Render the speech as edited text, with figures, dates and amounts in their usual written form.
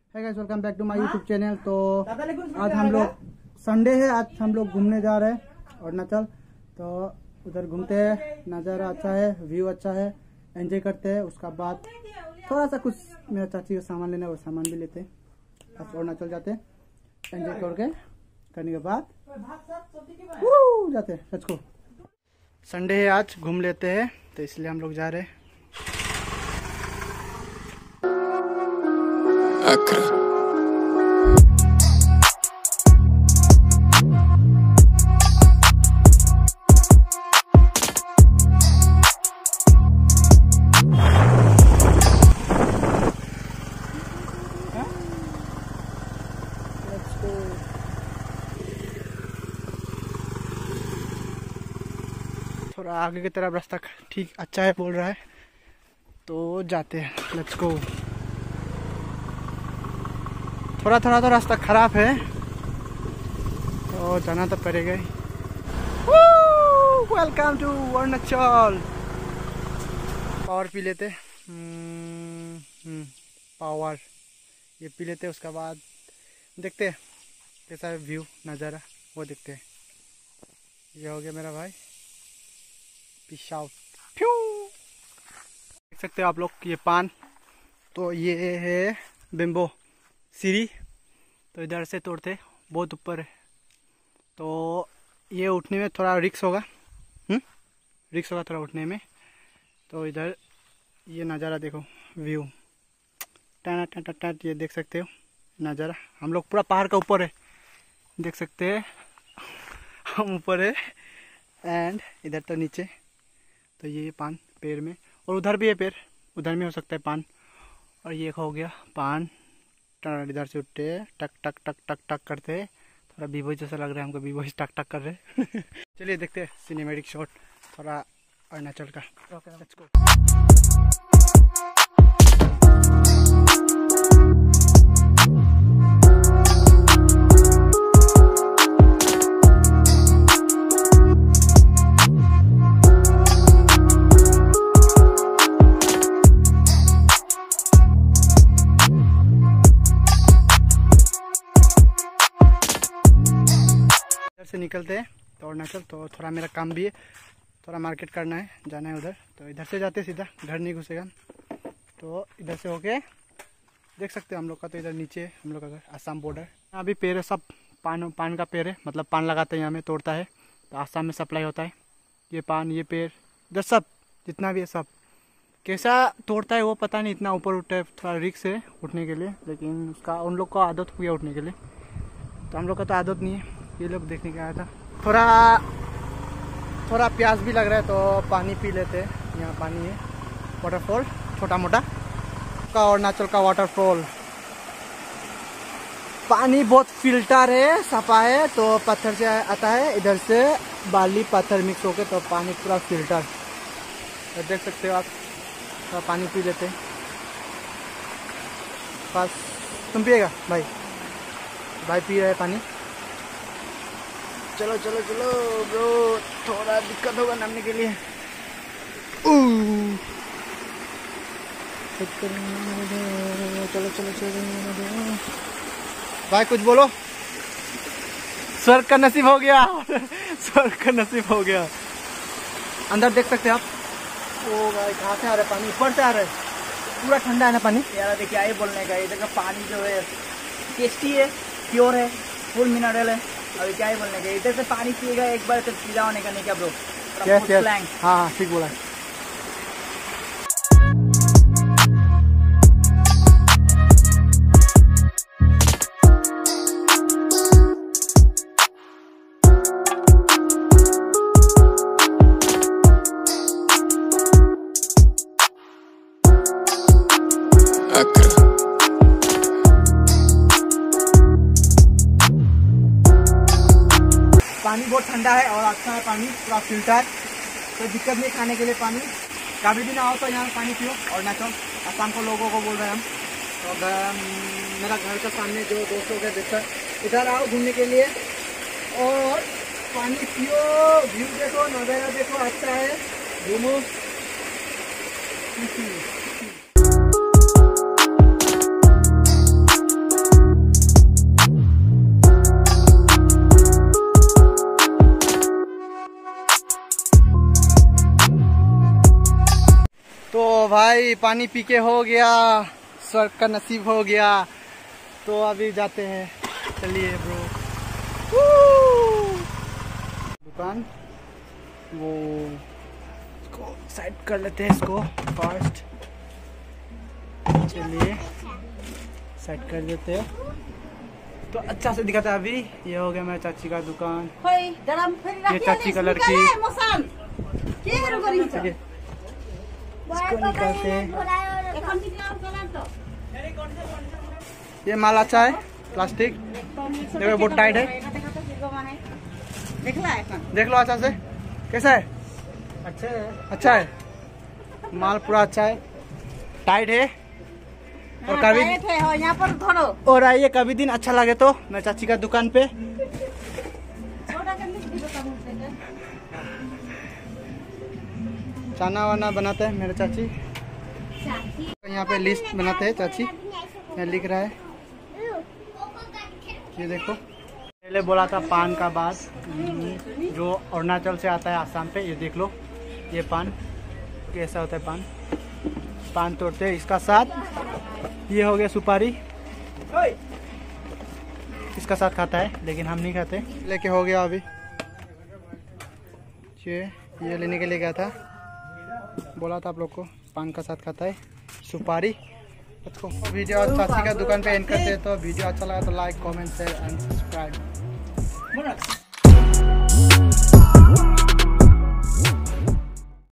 है guys, welcome back to my YouTube channel. तो आज हम लोग संडे है, आज हम लोग घूमने जा रहे हैं अरुणाचल। तो उधर घूमते हैं, नज़ारा अच्छा है, व्यू अच्छा है, एंजॉय करते हैं। उसका बाद थोड़ा सा कुछ मेरा चाची का सामान लेना है, वो सामान भी लेते हैं। बस अरुणाचल जाते हैं, एंजॉय करने के बाद जाते हैं। सच को संडे है, आज घूम लेते हैं, तो इसलिए हम लोग जा रहे हैं। थोड़ा आगे की तरफ रास्ता ठीक अच्छा है बोल रहा है, तो जाते हैं। Let's go. थोड़ा तो रास्ता खराब है, तो जाना तो पड़ेगा ही। Welcome to Arunachal. पावर पी लेते, पावर ये पी लेते, उसका बाद देखते हैं कैसा है व्यू नज़ारा, वो देखते हैं। ये हो गया मेरा भाई, पीस आउट। देख सकते हो आप लोग ये पान, तो ये है बेम्बो सीढ़ी, तो इधर से तोड़ते, बहुत ऊपर है, तो ये उठने में थोड़ा रिक्स होगा, रिक्स होगा थोड़ा उठने में। तो इधर ये नज़ारा देखो, व्यू टाटा टाटा टाट, ये देख सकते हो नज़ारा। हम लोग पूरा पहाड़ का ऊपर है, देख सकते हैं हम ऊपर है, एंड इधर तो नीचे। तो ये पान पेड़ में, और उधर भी है पेड़, उधर में हो सकता है पान। और ये हो गया पान, इधर से उठते टक टक टक टक टक करते, थोड़ा बीबो जैसा लग रहा है हमको, बीबो टक टक कर रहे चलिए देखते हैं सिनेमैटिक शॉट थोड़ा अरुणाचल का। Let's go. से निकलते हैं तो अरुणाचल, तो थोड़ा मेरा काम भी है, थोड़ा मार्केट करना है, जाना है उधर। तो इधर से जाते सीधा, घर नहीं घुसेगा। तो इधर से होके देख सकते हैं हम लोग का, तो इधर नीचे हम लोग का घर, आसाम बॉर्डर। यहाँ भी पेड़ है, सब पान का पेड़ है, मतलब पान लगाते हैं यहाँ में, तोड़ता है तो आसाम में सप्लाई होता है। ये पान, ये पेड़ इधर सब जितना भी है, सब कैसा तोड़ता है वो पता नहीं, इतना ऊपर उठता है, थोड़ा रिक्स है उठने के लिए, लेकिन उसका उन लोग को आदत हो गया उठने के लिए, तो हम लोग का तो आदत नहीं है। ये लोग देखने का आया था, थोड़ा प्यास भी लग रहा है, तो पानी पी लेते हैं। यहाँ पानी है, वाटरफॉल छोटा मोटा का, अरुणाचल का वाटरफॉल। पानी बहुत फिल्टर है, सफा है, तो पत्थर से आता है, इधर से बाली पत्थर मिक्स होके, तो पानी पूरा फिल्टर। तो देख सकते हो आप, थोड़ा पानी पी लेते हैं। बस तुम पिएगा भाई? भाई पी रहे हैं पानी। चलो चलो चलो ब्रो, थोड़ा दिक्कत होगा नामने के लिए। चलो चलो चलो भाई, कुछ बोलो। स्वर्ग का नसीब हो गया स्वर्ग का नसीब हो गया। अंदर देख सकते हैं आप। ओ भाई, कहाँ से आ रहा है पानी? ऊपर से आ रहा है, पूरा ठंडा है ना पानी। यार देखिए, आइए बोलने का, इधर का पानी जो है टेस्टी है, प्योर है, फुल मिनरल है। अभी क्या ही बोलने का, इधर से पानी पिएगा एक बार, तो सीधा होने का नहीं क्या ब्रो? हाँ ठीक बोला है। पानी बहुत ठंडा है और अच्छा है पानी, पूरा फिल्टर, कोई दिक्कत नहीं खाने के लिए पानी। कभी भी ना हो तो यहाँ पानी पियो। अरुणाचल आसाम को लोगों को बोल रहे हैं हम। तो मेरा घर के सामने जो दोस्तों के देखकर इधर आओ घूमने के लिए, और पानी पियो, व्यू देखो, नज़ारा देखो, अच्छा है, घूमो। भाई पानी पी के हो गया, स्वर्ग का नसीब हो गया। तो अभी जाते हैं, चलिए ब्रो। दुकान वो इसको साइड कर लेते हैं, इसको फर्स्ट। चलिए साइड कर देते हैं तो अच्छा से दिखाता है। अभी ये हो गया मेरे चाची का दुकान, ये चाची का लड़की। चलिए इसको निकालते हैं। ये माल अच्छा है, प्लास्टिक देखो बहुत टाइट है। देख लो अच्छा से, कैसा है? अच्छा है, माल पूरा अच्छा है, टाइट है। और कभी यहाँ पर धरो और आइए कभी दिन अच्छा लगे तो मेरे चाची का दुकान पे। खाना वाना बनाते हैं मेरे चाची। यहाँ पे लिस्ट बनाते हैं चाची, यहाँ लिख रहा है। ये देखो, पहले बोला था पान का बात, जो अरुणाचल से आता है आसाम पे। ये देख लो, ये पान कैसा होता है। पान तोड़ते हैं, इसका साथ ये हो गया सुपारी, इसका साथ खाता है लेकिन हम नहीं खाते। लेके हो गया अभी, ये लेने के लिए गया था, बोला था आप लोग को पान का साथ खाता है सुपारी। वीडियो चाची का दुकान पे एंड करते हैं। तो वीडियो अच्छा लगा तो like, comment, share and subscribe.